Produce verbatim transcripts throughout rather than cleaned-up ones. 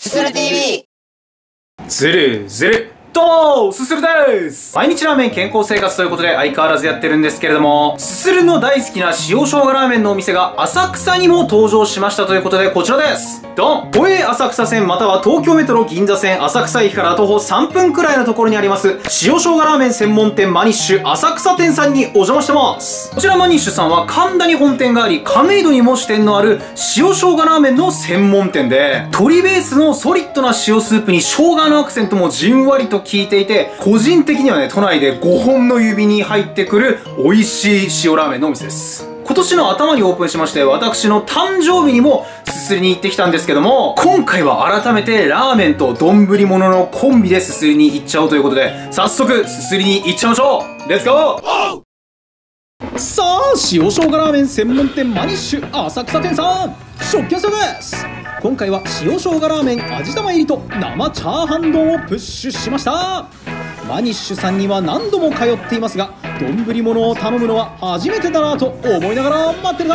すする ティービー。 ずるずるどうもすするです。毎日ラーメン健康生活ということで相変わらずやってるんですけれども、すするの大好きな塩生姜ラーメンのお店が浅草にも登場しましたということで、こちらです。ドン。都営浅草線または東京メトロ銀座線浅草駅から徒歩さんぷんくらいのところにあります塩生姜ラーメン専門店マニッシュ浅草店さんにお邪魔してます。こちらマニッシュさんは神田に本店があり、亀戸にも支店のある塩生姜ラーメンの専門店で、鶏ベースのソリッドな塩スープに生姜のアクセントもじんわりと効いていて、個人的にはね、都内でごほんの指に入ってくる美味しい塩ラーメンのお店です。今年の頭にオープンしまして、私の誕生日にもすすりに行ってきたんですけども、今回は改めてラーメンと丼物のコンビですすりに行っちゃおうということで、早速すすりに行っちゃいましょう。レッツゴー。さあ、塩生姜ラーメン専門店マニッシュ浅草店さん、食券制です。今回は塩生姜ラーメン味玉入りと生チャーハン丼をプッシュしました。マニッシュさんには何度も通っていますが、丼物を頼むのは初めてだなと思いながら待ってるぞ。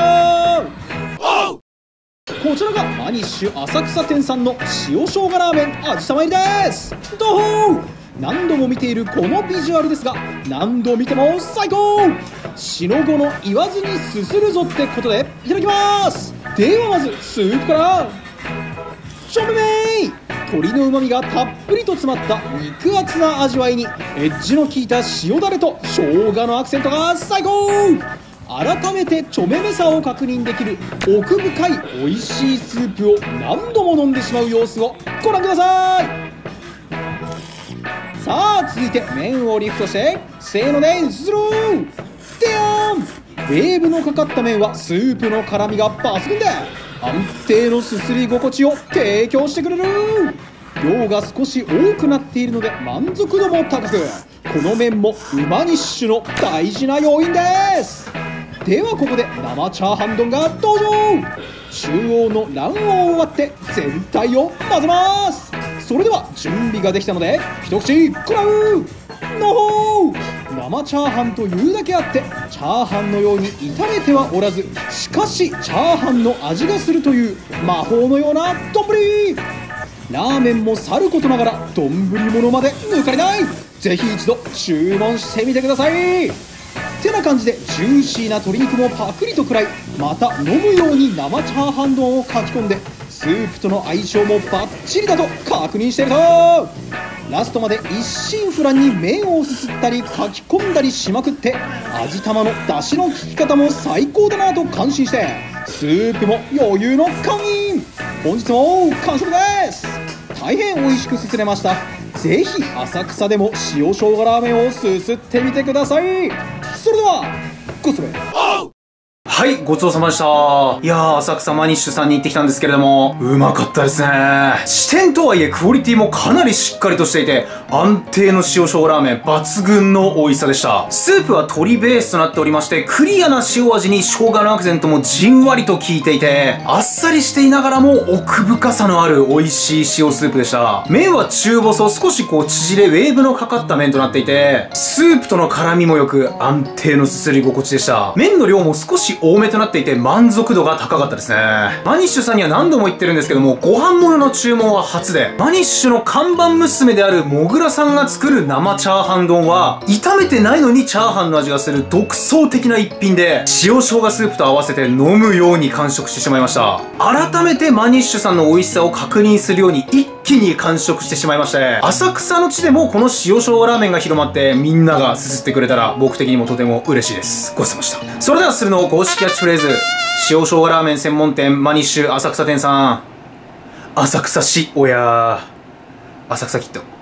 こちらがマニッシュ浅草店さんの塩生姜ラーメン味玉入りです。どうほー。何度も見ているこのビジュアルですが、何度見ても最高。しのごの言わずにすするぞってことでいただきます。ではまずスープから。ちょめめー。鶏の旨味がたっぷりと詰まった肉厚な味わいに、エッジの効いた塩だれと生姜のアクセントが最高。改めてちょめめさを確認できる奥深い美味しいスープを何度も飲んでしまう様子をご覧ください。さあ続いて麺をリフトしてせーのでスルーデヨーン。ウェーブのかかった麺はスープの辛みが抜群で安定のすすり心地を提供してくれる。量が少し多くなっているので満足度も高く、この麺もうまニッシュの大事な要因です。ではここで生チャーハン丼が登場。中央の卵黄を割って全体を混ぜます。それでは準備ができたので一口食らうのほー。生チャーハンというだけあってチャーハンのように炒めてはおらず、しかしチャーハンの味がするという魔法のような丼。ラーメンもさることながら丼物まで抜かりない。ぜひ一度注文してみてください。てな感じでジューシーな鶏肉もパクリと食らい、また飲むように生チャーハン丼をかき込んで、スープとの相性もバッチリだと確認していると、ラストまで一心不乱に麺をすすったりかき込んだりしまくって、味玉の出汁の効き方も最高だなと感心して、スープも余裕の完飲。本日も完食です。大変美味しくすすれました。ぜひ浅草でも塩生姜ラーメンをすすってみてください。それではごちそうさま。はい、ごちそうさまでした。いやー、浅草マニッシュさんに行ってきたんですけれども、うまかったですね。支店とはいえクオリティもかなりしっかりとしていて、安定の塩生姜ラーメン抜群の美味しさでした。スープは鶏ベースとなっておりまして、クリアな塩味に生姜のアクセントもじんわりと効いていて、あっさりしていながらも奥深さのある美味しい塩スープでした。麺は中細、少しこう縮れウェーブのかかった麺となっていて、スープとの絡みも良く安定のすすり心地でした。麺の量も少し多めとなっていて満足度が高かったですね。マニッシュさんには何度も言ってるんですけども、ご飯物の注文は初で、マニッシュの看板娘であるもぐらさんが作る生チャーハン丼は炒めてないのにチャーハンの味がする独創的な一品で、塩生姜スープと合わせて飲むように完食してしまいました。改めてマニッシュさんの美味しさを確認するように一気に完食してしまいまして、浅草の地でもこの塩生姜ラーメンが広まってみんながすすってくれたら僕的にもとても嬉しいです。ごちそうさまでした。それではするの公式キャッチフレーズ、塩生姜ラーメン専門店マニッシュ浅草店さん、浅草市おや浅草キッド。